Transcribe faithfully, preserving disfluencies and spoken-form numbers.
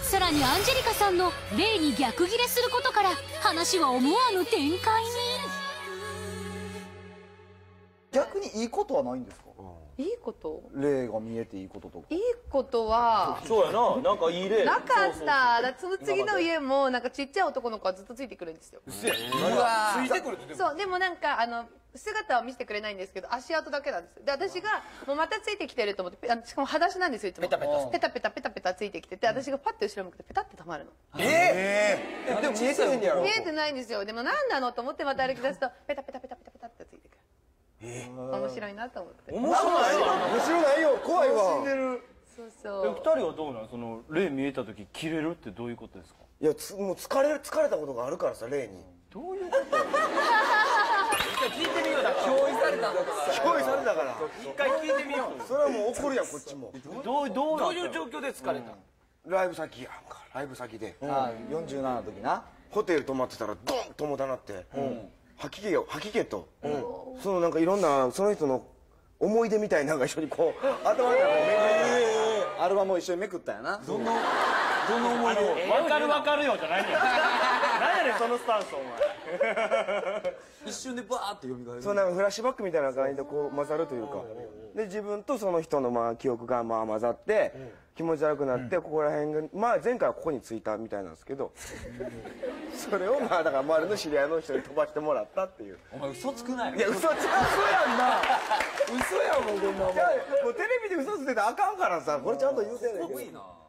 さらにアンジェリカさんの霊に逆ギレすることから話は思わぬ展開に。 逆にいいことはないんですか？ いいこと？ 霊が見えていいこととか。 いいことはそうやな、なんかいい例なかった。だその次の家もなんかちっちゃい男の子はずっとついてくるんですよ。 うわついてくるって。 そうでもなんかあの姿は見せてくれないんですけど足跡だけなんです。で私がもうまたついてきてると思ってあのしかも裸足なんですよいつも。ペタペタペタペタペタペタついてきてて私がパッて後ろ向くとペタってたまるの。 ええでも見えてへんねやろ。 見えてないんですよ。でも何なのと思ってまた歩き出すとペタペタペタペタペタってついてくる。面白いなと思って。 面白いわ。 面白ないよ、怖いわ。 そうそう。 二人はどうなん？その霊見えた時キレるってどういうことですか？ いや、つもう疲れる疲れたことがあるからさ、霊に。 どういうこと？一回聞いてみようだ。憑依されたのか。 憑依されたから。 一回聞いてみよう。 それはもう怒るやん、こっちも。 どうどうどういう状況で疲れた？ ライブ先やんか、ライブ先で。 ああ、よんじゅうななの時な。 ホテル泊まってたらドンと重たなって。吐き気よ、吐き気と。そのなんかいろんな、その人の思い出みたいなのが一緒にこう、頭の中でアルバムを一緒にめくったやな。 どのどの思い出？わかるわかるよじゃないねん。何やねんそのスタンスお前。 一瞬でバーって蘇る。 そうなんかフラッシュバックみたいな感じでこう混ざるというか。で、自分とその人のまあ記憶がまあ混ざって、気持ち悪くなって、ここら辺が、まあ前回はここに着いたみたいなんですけど、それをまあだから周りの知り合いの人に飛ばしてもらったっていう。 お前嘘つくない。 いや、嘘つか、嘘やんな。嘘やもん、こんなもん。もうテレビで嘘ついてたらあかんからさ、これちゃんと言うてんねんけど。 すごいな。